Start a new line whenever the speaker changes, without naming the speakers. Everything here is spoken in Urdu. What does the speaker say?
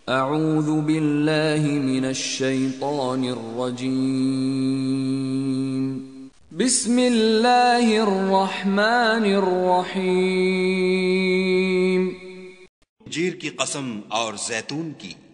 اعوذ باللہ من الشیطان الرجیم بسم اللہ الرحمن الرحیم
انجیر کی قسم اور زیتون کی۔